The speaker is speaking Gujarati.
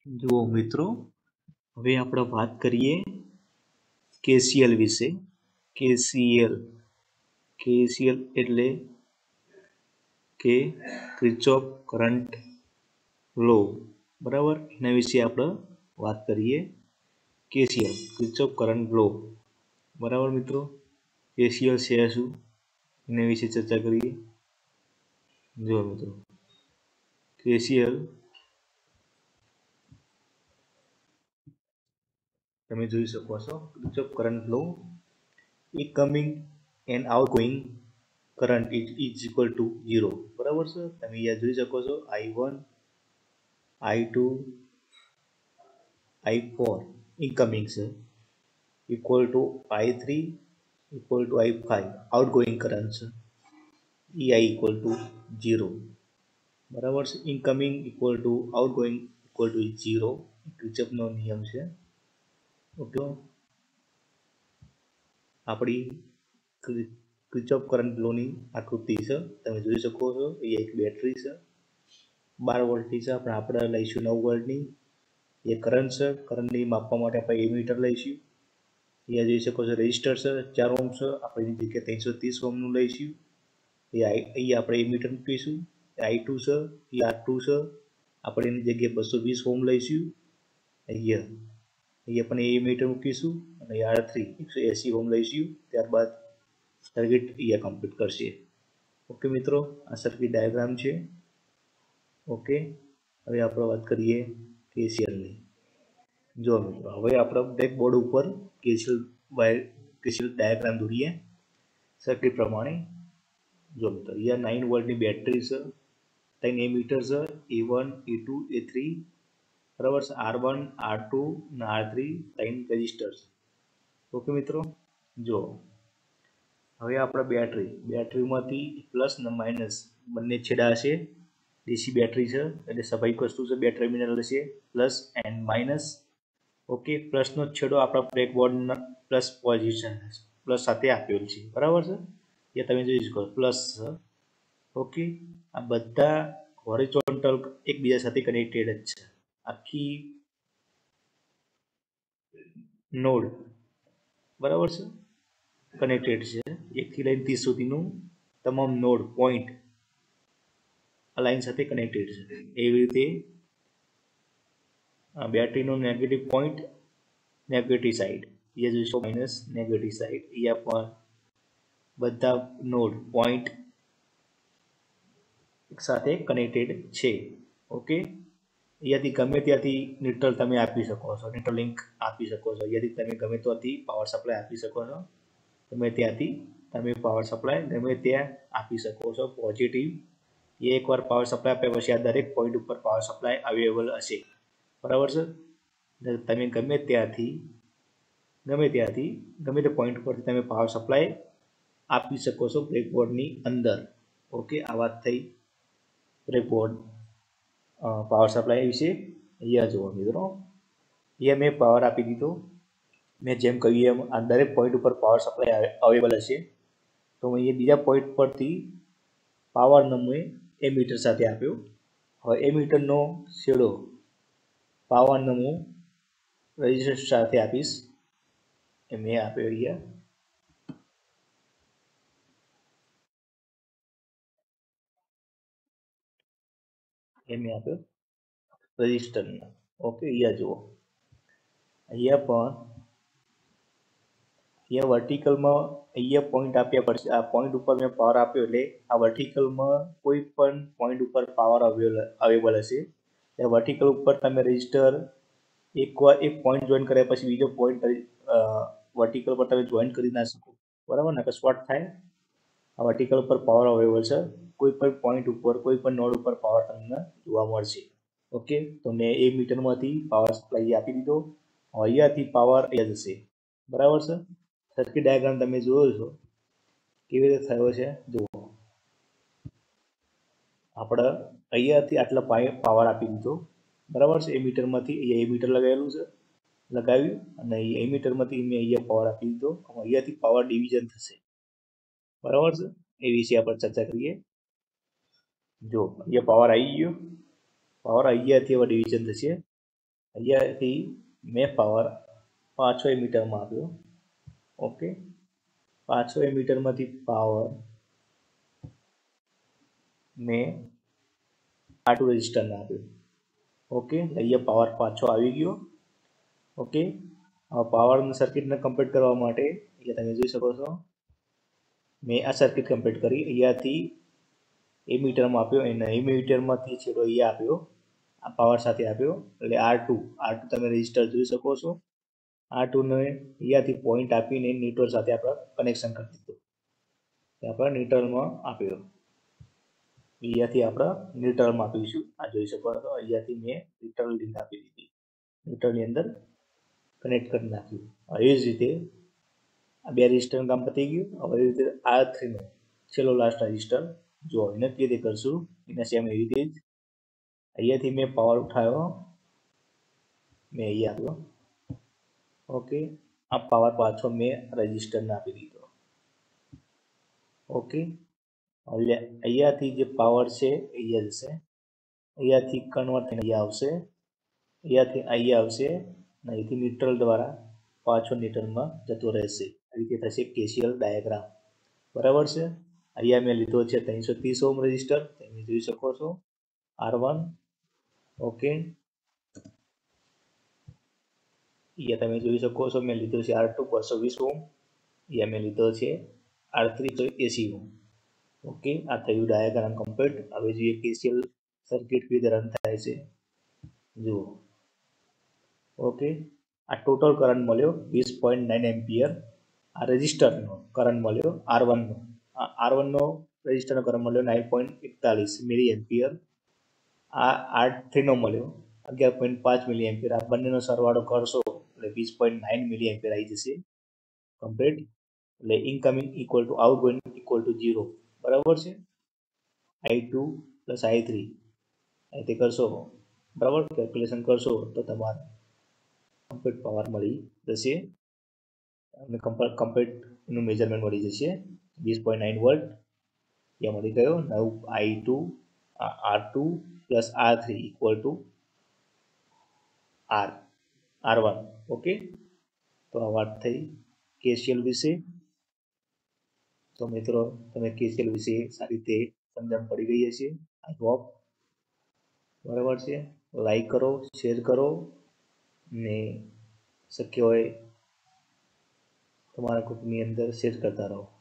જુઓ મિત્રો, હવે આપણે વાત કરીએ કેસીએલ વિશે. કેસીએલ કેસીએલ એટલે કે ક્રિર્ચોફ કરંટ લો. બરાબર, એના વિશે આપણે વાત કરીએ. KCL Kirchhoff current law. બરાબર મિત્રો, કેસીએલ છે શું એના વિશે ચર્ચા કરીએ. જો મિત્રો, કેસીએલ તમે જોઈ શકો છો. Kirchhoff current law, incoming and outgoing current is equal to 0. બરાબર છે, તમે અહીંયા જોઈ શકો છો I1 I2 I4 ઇનકમિંગ છે equal to I3 equal to I5 outgoing current છે EI ઇક્વલ ટુ 0. બરાબર છે, incoming equal to outgoing equal to 0. ક્રિર્ચોફનો નિયમ છે. ઓકે, આપણી ક્રિર્ચોફ કરંટ લોની આકૃતિ છે, તમે જોઈ શકો છો. એ એક બેટરી છે 12 વોલ્ટની છે, આપણે લઈશું 9 વોલ્ટની. એ કરંટ છે, કરંટની માપવા માટે આપણે એમીટર લઈશું. અહીંયા જોઈ શકો છો રેઝિસ્ટર છે 4 ઓહ્મ છે, આપણે એની જગ્યાએ 330 ઓહ્મનું લઈશું. અહીંયા આપણે એમીટર મૂકીશું. I2 છે, એ R2 છે, આપણે એની જગ્યાએ 220 ઓહ્મ લઈશું. અહીંયા પણ એમીટર મૂકીશું અને R3 180 ઓહ્મ લઈશું. ત્યારબાદ સર્કિટ અહીંયા કમ્પ્લીટ કરશે. ઓકે મિત્રો, આ સર્કિટ ડાયાગ્રામ છે. ઓકે, હવે આપણે વાત કરીએ કેસીએલની. જો મિત્રો, હવે આપણે બ્લેકબોર્ડ ઉપર કેસીએલ ડાયાગ્રામ દોરીએ સર્કિટ પ્રમાણે. જો મિત્રો, અહીંયા 9 વોલ્ટની બેટરી છે, 3 એમીટર છે A1 A2 A3. બરાબર છે, R1 R2 અને R3 3 રેઝિસ્ટર છે. ઓકે મિત્રો, જો હવે આપણે બેટરીમાંથી પ્લસ અને માઇનસ બંને છેડા હશે. ડીસી બેટરી છે એટલે સ્વાભાવિક વસ્તુ છે, બે ટર્મિનલ હશે પ્લસ એન્ડ માઇનસ. ઓકે, પ્લસનો છેડો આપણા બ્લેકબોર્ડના પ્લસ પોઝિશન પ્લસ સાથે આપેલ છે. બરાબર છે, એ તમે જોઈ શકો પ્લસ છે. ઓકે, આ બધા હોરિઝોન્ટલ એકબીજા સાથે કનેક્ટેડ જ છે. આખી નોડ બરાબર છે કનેક્ટેડ છે. 1 થી લઈને 30 સુધીનું તમામ નોડ પોઈન્ટ આ લાઈન સાથે કનેક્ટેડ છે. એવી રીતે બેટરીનો નેગેટિવ પોઈન્ટ નેગેટિવ સાઈડ, એ જોઈશું માઇનસ નેગેટિવ સાઈડ, અહીંયા પણ બધા નોડ પોઈન્ટ સાથે કનેક્ટેડ છે. ઓકે, અહીંયાથી ગમે ત્યાંથી ન્યુટ્રલ તમે આપી શકો છો, ન્યુટ્રલ લિંક આપી શકો છો. અહીંયાથી તમે ગમે ત્યાંથી પાવર સપ્લાય આપી શકો છો. ગમે ત્યાંથી તમે પાવર સપ્લાય ગમે ત્યાં આપી શકો છો. પોઝિટિવ એકવાર પાવર સપ્લાય આપ્યા પછી આ દરેક પોઈન્ટ ઉપર પાવર સપ્લાય અવેલેબલ હશે. બરાબર છે, તમે ગમે તે પોઈન્ટ પરથી તમે પાવર સપ્લાય આપી શકો છો બ્રેકબોર્ડની અંદર. ઓકે, આ વાત થઈ બ્રેકબોર્ડ પાવર સપ્લાય વિશે. અહીંયા જુઓ મિત્રો, અહીંયા મેં પાવર આપી દીધો. મેં જેમ કહ્યું એમ આ દરેક પોઈન્ટ ઉપર પાવર સપ્લાય અવેલેબલ હશે. તો અહીંયા બીજા પોઈન્ટ પરથી પાવર મેં એમીટર સાથે આપ્યો. હવે એમીટરનો છેડો પાવરનો હું રેઝિસ્ટર સાથે આપીશ. એ મેં આપ્યો અહીંયા. એ મેં આપ્યો રેઝિસ્ટરનો. ઓકે, અહીંયા જુઓ, અહીંયા વર્ટિકલમાં અહીંયા પોઈન્ટ આપ્યા પછી આ પોઈન્ટ ઉપર મેં પાવર આપ્યો એટલે આ વર્ટિકલમાં કોઈ પણ પોઈન્ટ ઉપર પાવર અવેલેબલ હશે. એ વર્ટિકલ ઉપર તમે રેઝિસ્ટર એક પોઈન્ટ જોઈન કર્યા પછી બીજો પોઈન્ટ વર્ટિકલ પર તમે જોઈન કરી ના શકો. બરાબર ને, કે શોર્ટ થાય. આ વર્ટિકલ ઉપર પાવર અવેલેબલ છે, કોઈ પણ પોઈન્ટ ઉપર કોઈ પણ નોડ ઉપર પાવર તમને જોવા મળશે. ઓકે, તો મેં એ મીટરમાંથી પાવર સપ્લાય આપી દીધો. અહીંયાથી પાવર અહીંયા જશે. બરાબર છે, સર્કિટ ડાયાગ્રામ તમે જોયો છો કેવી રીતે થયો છે. જુઓ, આપણે અહીંયાથી આટલા પાવર આપી દીધો. બરાબર છે, એ મીટરમાંથી અહીંયા એ મીટર લગાવેલું છે, લગાવ્યું અને એ મીટરમાંથી મેં અહીંયા પાવર આપી દીધો. અહીંયાથી પાવર ડિવિઝન થશે. બરાબર છે, એ વિશે આપણે ચર્ચા કરીએ. જો અહીંયા પાવર આવી ગયો, પાવર અહીંયાથી હવે ડિવિઝન થશે. અહીંયાથી મેં પાવર 500 એમીટરમાં આપ્યો. ઓકે, 500 એમીટરમાંથી પાવર મેં R2 રેઝિસ્ટરને આપ્યો. ઓકે, અહીંયા પાવર પાછો આવી ગયો. ઓકે, હવે પાવર સર્કિટને કમ્પ્લીટ કરવા માટે અહીંયા તમે જોઈ શકો છો મેં આ સર્કિટ કમ્પ્લીટ કરી. અહીંયાથી એમીટરમાં આપ્યો અને એમીટરમાંથી છેડો અહીંયા આપ્યો, આ પાવર સાથે આપ્યો એટલે R2 તમે રેઝિસ્ટર જોઈ શકો છો. R2 ને અહીંયાથી પોઈન્ટ આપીને ન્યુટ્રલ સાથે આપણે કનેક્શન કરી દીધું. આપણે ન્યુટ્રલમાં આપ્યો, અહીંયાથી આપણે ન્યુટ્રલમાં આપીશું. આ જોઈ શકો છો અહીંયાથી મેં ન્યુટ્રલ લિંક આપી દીધી, ન્યુટ્રલની અંદર કનેક્ટ કરી નાખ્યું. એવી જ રીતે આ બે રેઝિસ્ટરનું કામ પતી ગયું. હવે એવી રીતે R3 નો છેલ્લો લાસ્ટ રેઝિસ્ટર જો એને કેવી રીતે કરશું એના સેમ એવી રીતે જ અહીંયાથી મેં પાવર ઉઠાવ્યો, મેં અહીંયા આપ્યો. ઓકે, આ પાવર પાછો મેં રેઝિસ્ટરને આપી દીધો. ઓકે, અહીંયાથી જે પાવર છે અહીંયા જશે, અહીંયાથી કન્વર્ટ થઈને અહીંયા આવશે, અહીંયાથી અહીંયા આવશે અને અહીંથી ન્યુટ્રલ દ્વારા પાછો ન્યુટ્રલમાં જતો રહેશે. આ રીતે થશે કેસીએલ ડાયાગ્રામ. બરાબર છે. અહીંયા મેં લીધો છે 330 ઓહ્મ રેઝિસ્ટર, તમે જોઈ શકો છો R1. ઓકે, અહીંયા તમે જોઈ શકો છો મેં લીધો છે R2 220 ઓહ્મ, અહીંયા મેં લીધો છે R3 80 ઓહ્મ. ઓકે, આ થયું ડાયાગ્રામ કમ્પ્લીટ. હવે જોઈએ કેસીએલ સર્કિટ કેવી રીતે રન થાય છે જુઓ. ઓકે, આ ટોટલ કરંટ મળ્યો 20.9 એમ્પિયર. આ રેઝિસ્ટરનો કરંટ મળ્યો R1 નો, આ R1 નો રેઝિસ્ટરનો કરંટ મળ્યો 9.41 મિલી એમ્પિયર. આ R3 નો મળ્યો 11.5 મિલી એમ્પિયર. આ બંનેનો સરવાળો કરશો એટલે 20.9 મિલી એમ્પિયર આવી જશે કમ્પ્લીટ. એટલે incoming equal to outgoing equal to 0. બરાબર છે. I2 પ્લસ I3 આ રીતે કરશો, બરાબર, કેલ્ક્યુલેશન કરશો તો તમારે કમ્પ્લીટ પાવર મળી જશે અને કમ્પ્લીટ એનું મેજરમેન્ટ મળી જશે. 20.9 વોલ્ટ ત્યાં મળી ગયો. નવ I2 R2 plus R3 equal to R1. Okay, તો આ વાત થઈ કેસીએલ વિશે. તો મિત્રો તમે કેસીએલ વિશે સારી રીતે સમજણ પડી ગઈ હશે આઈ હોપ. બરાબર છે. લાઈક કરો, શેર કરો ને શક્ય હોય તમારા ગ્રુપની અંદર શેર કરતા રહો.